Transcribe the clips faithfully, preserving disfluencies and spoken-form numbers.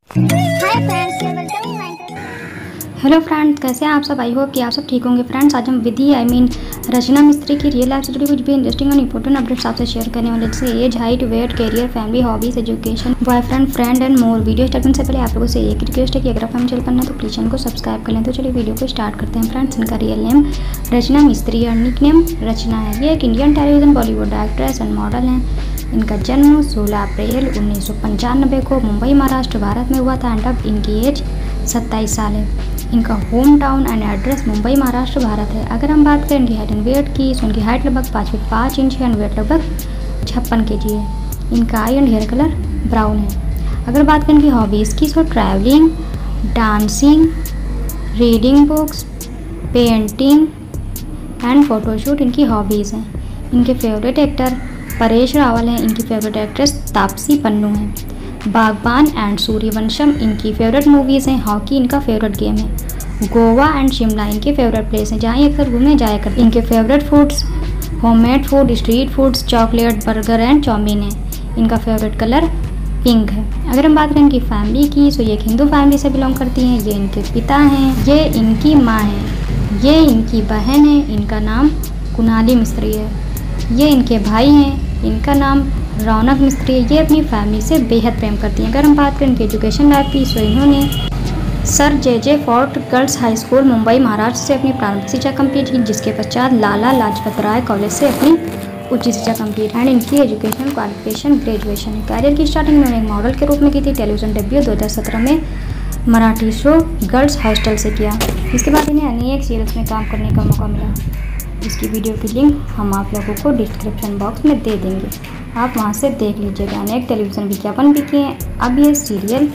Hello friends, कैसे हैं आप सब। आई होप कि आप सब ठीक होंगे। फ्रेंड्स, आज हम विधि आई मीन रचना मिस्त्री की रियल लाइफ से जुड़ी कुछ भी इंटरेस्टिंग और इंपॉर्टेंट अपडेट्स आपसे शेयर करने वाले, जैसे age, height, weight, career, family, hobbies, education, boyfriend, friend and more. Video start करने से पहले आप लोगों से एक रिक्वेस्ट है कि अगर आप हमें चैनल करना है तो प्लीज चैनल को सब्सक्राइब कर लें। तो चलिए वीडियो को स्टार्ट करते हैं। फ्रेंड्स, इनका रियल नेम रचना मिस्त्री और निक नेम रचना है। ये एक Indian television Bollywood actress and model हैं। इनका जन्म सोलह अप्रैल उन्नीस सौ पंचानबे को मुंबई महाराष्ट्र भारत में हुआ था एंड अब इनकी एज सत्ताईस साल है। इनका home town and address Mumbai Maharashtra Bharat है। अगर हम बात करें इनकी हाइट एंड वेट की, तो इनकी हाइट लगभग पाँच फीट पाँच इंच है एंड वेट लगभग छप्पन के जी है। इनका eye and hair colour brown है। अगर बात करें इनकी हॉबीज़ की, तो travelling, dancing, reading books, painting and photoshoot इनकी हॉबीज़ हैं। इनके फेवरेट एक्टर परेश रावल हैं। इनकी फेवरेट एक्ट्रेस तापसी पन्नू हैं। बागबान एंड सूर्यवंशम इनकी फेवरेट मूवीज़ हैं। हॉकी इनका फेवरेट गेम है। गोवा एंड शिमला इनके फेवरेट प्लेस हैं जहाँ ये अक्सर घूमने जाया करते हैं। इनके favourite foods homemade food, street foods, chocolate, burger and chowmein है। इनका फेवरेट कलर पिंक है। अगर हम बात करें इनकी फैमिली की, तो ये एक हिंदू फैमिली से बिलोंग करती हैं। ये इनके पिता हैं, ये इनकी माँ हैं, ये इनकी बहन है, इनका नाम कुणाली मिस्त्री है। ये इनके भाई हैं, इनका नाम रौनक मिस्त्री है। ये अपनी फैमिली से बेहद प्रेम करती हैं। अगर हम बात करें इनकी एजुकेशन लाइफ की, तो इन्होंने sir J J Fort girls high school Mumbai Maharashtra से अपनी प्रारंभिक शिक्षा कंप्लीट की, जिसके पश्चात लाला लाजपत राय कॉलेज से अपनी उच्च शिक्षा कंप्लीट एंड इनकी एजुकेशनल क्वालिफिकेशन ग्रेजुएशन है। कैरियर की स्टार्टिंग में उन्होंने एक मॉडल के रूप में की थी। टेलीविजन डेब्यू दो हज़ार सत्रह में मराठी शो गर्ल्स हॉस्टल से किया। इसके बाद इन्हें अनेक सीरियल्स में काम करने का मौका मिला, जिसकी वीडियो की लिंक हम आप लोगों को डिस्क्रिप्शन बॉक्स में दे देंगे, आप वहां से देख लीजिएगा। अनेक टेलीविज़न विज्ञापन भी किए हैं। अब ये सीरियल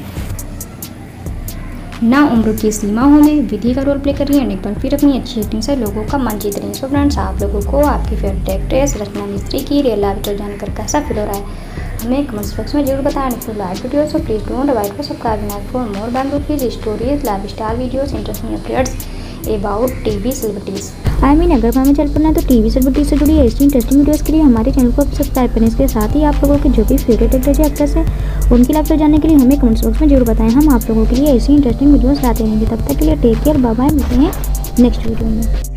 ना उम्र की सीमाओं में विधि का रोल प्ले कर रही है। एक बार फिर अपनी अच्छी एक्टिंग से लोगों का मन जीत रही है। सो फ्रेंड्स, आप लोगों को आपकी फेवरेट एक्ट्रेस रचना मिस्त्री की रियल लाइफ जानकर कैसा फील हो रहा है, हमें कमेंट्स बॉक्स में जरूर बताएं। If you like video so please don't avoid to subscribe for more Bangalore की stories, life style videos, interesting updates about TV celebrities. I mean अगर हमें चैनल पर ना तो टीवी सेलिब्रिटीज से जुड़ी ऐसी इंटरेस्टिंग वीडियोस के लिए हमारे चैनल को सब्सक्राइब करें। इसके साथ ही आप लोगों के जो भी फेवरेट एक्टर या एक्ट्रेस है उनकी लाइफ को जानने के लिए हमें कमेंट्स बॉक्स में जरूर बताएं। हम आप लोगों के लिए ऐसी इंटरेस्टिंग वीडियोस लाते रहेंगे। तब तक के लिए टेक केयर, बाय बाय, मिलते हैं नेक्स्ट वीडियो में।